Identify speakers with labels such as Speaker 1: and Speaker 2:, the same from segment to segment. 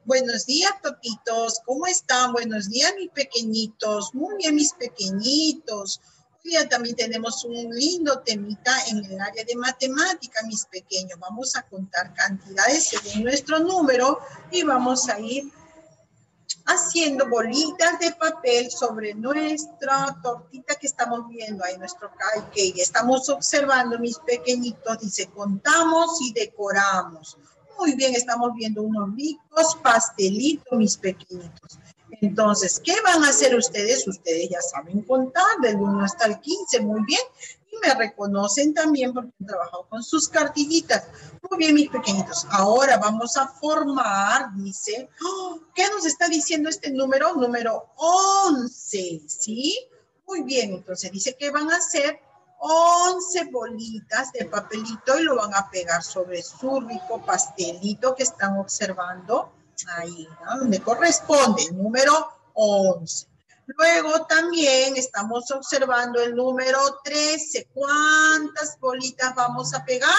Speaker 1: Buenos días, totitos. ¿Cómo están? Buenos días, mis pequeñitos. Muy bien, mis pequeñitos. Hoy día también tenemos un lindo temita en el área de matemática, mis pequeños. Vamos a contar cantidades según nuestro número y vamos a ir haciendo bolitas de papel sobre nuestra tortita que estamos viendo ahí, nuestro cake. Estamos observando, mis pequeñitos, dice, contamos y decoramos. Muy bien, estamos viendo unos ricos pastelitos, mis pequeñitos. Entonces, ¿qué van a hacer ustedes? Ustedes ya saben contar del 1 hasta el 15, muy bien. Y me reconocen también porque han trabajado con sus cartillitas. Muy bien, mis pequeñitos. Ahora vamos a formar, dice, ¿qué nos está diciendo este número? Número 11, ¿sí? Muy bien, entonces dice que van a hacer 11 bolitas de papelito y lo van a pegar sobre su rico pastelito que están observando ahí, ¿no? Donde corresponde el número 11. Luego también estamos observando el número 13. ¿Cuántas bolitas vamos a pegar?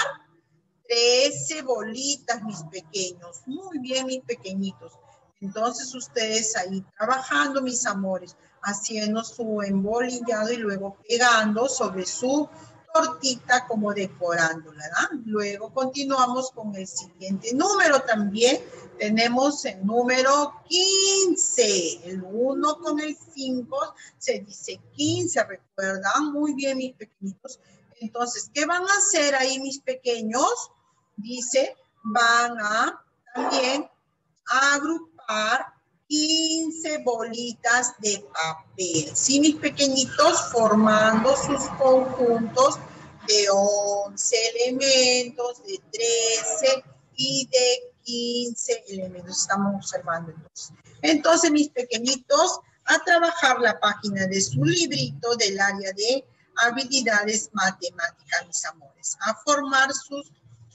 Speaker 1: 13 bolitas, mis pequeños. Muy bien, mis pequeñitos. Entonces ustedes ahí trabajando, mis amores, haciendo su embolillado y luego pegando sobre su tortita como decorándola, ¿no? Luego continuamos con el siguiente número también. Tenemos el número 15. El 1 con el 5 se dice 15, ¿recuerdan? Muy bien, mis pequeñitos. Entonces, ¿qué van a hacer ahí, mis pequeños? Dice, van a también agrupar 15 bolitas de papel. Sí, mis pequeñitos, formando sus conjuntos de 11 elementos, de 13 y de 15 elementos. Estamos observando entonces. Entonces, mis pequeñitos, a trabajar la página de su librito del área de habilidades matemáticas, mis amores. A formar sus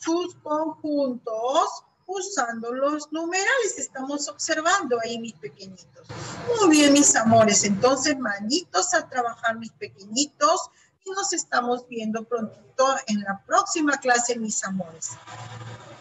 Speaker 1: conjuntos usando los numerales. Estamos observando ahí, mis pequeñitos. Muy bien, mis amores. Entonces, manitos a trabajar, mis pequeñitos. Y nos estamos viendo prontito en la próxima clase, mis amores.